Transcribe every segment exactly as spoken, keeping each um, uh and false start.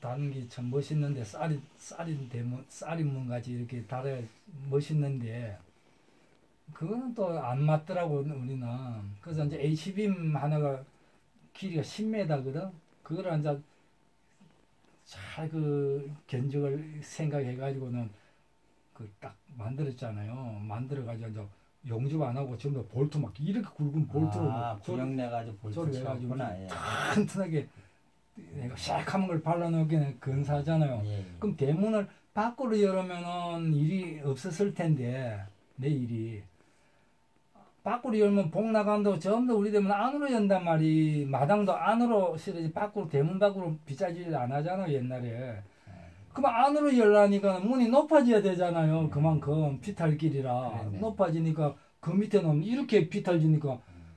다는 게 참 멋있는데 쌀이 쌀인 대문 쌀인 문 같이 이렇게 달아 멋있는데 그거는 또 안 맞더라고 우리는. 그래서 이제 H빔 하나가 길이가 십 미터거든. 그걸 이제 잘 그 견적을 생각해 가지고는 그 딱 만들었잖아요. 만들어 가지고 이제 용접 안 하고 전부 볼트 막 이렇게 굵은 볼트를 아, 구형 내가지고 볼트 쳐가지고 예. 튼튼하게 내가 샥한 걸 발라놓기는 근사하잖아요. 예, 예. 그럼 대문을 밖으로 열으면은 일이 없었을 텐데 내 일이 밖으로 열면 복 나간다고 전부 우리 대문 안으로 연단 말이. 마당도 안으로 실어지 밖으로 대문 밖으로 비자질 안 하잖아 옛날에. 그럼 안으로 열라니까 문이 높아져야 되잖아요. 그만큼 비탈길이라 그러네. 높아지니까 그 밑에는 이렇게 비탈지니까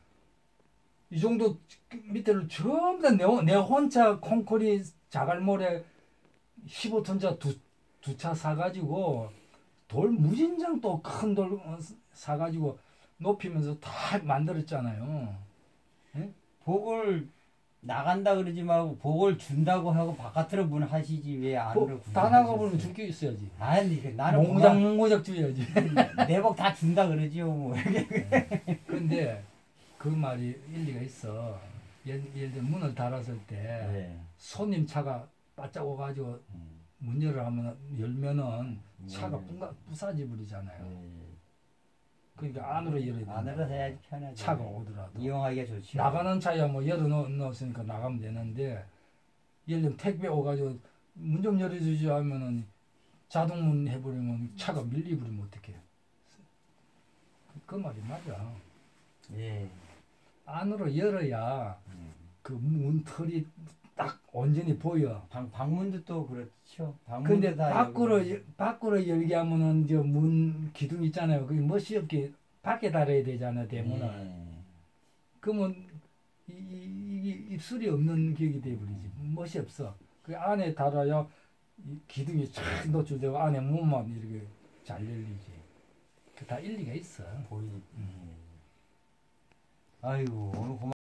이 정도 밑에를 전부 다 내, 내 혼자 콘크리트 자갈모래 십오 톤짜 두, 두 차 사가지고 돌 무진장 또 큰 돌 사가지고 높이면서 다 만들었잖아요. 예? 복을 나간다 그러지 말고 복을 준다고 하고 바깥으로 문 하시지 왜 안으로 뭐, 다 나가버리면 줄 게 있어야지. 아니 나는 몽고작 몽고작 줘야지. 내 복 다 준다 그러지요 뭐. 근데 그 말이 일리가 있어. 예를, 예를 들어 문을 달았을 때 네. 손님 차가 바짝 오가지고 음. 문 열어 하면 열면은 차가 네. 뿌가, 부사지 버리잖아요. 네. 그러니까 안으로 열어야 된다. 안으로 해야지 편하지. 차가 오더라도. 이용하기가 좋죠. 나가는 차야 뭐 열어 놓, 놓았으니까 나가면 되는데 예를 들면 택배 오가지고 문 좀 열어주지 하면은 자동문 해버리면 차가 밀리버리면 어떡해. 그, 그 말이 맞아. 예. 안으로 열어야 음. 그 문털이 딱 온전히 보여. 방, 방문도 또 그렇죠. 방문도 근데 다 밖으로 열고. 밖으로 열게 하면은 저 문 기둥 있잖아요. 그게 멋이 없게 밖에 달아야 되잖아요, 대문을. 예. 그러면 이, 이, 이 입술이 없는 격이 돼버리지. 멋이 없어. 그 안에 달아야 이 기둥이 쫙 노출되고 안에 문만 이렇게 잘 열리지. 그 다 일리가 있어. 보이지. 음. 아이고 오늘 고맙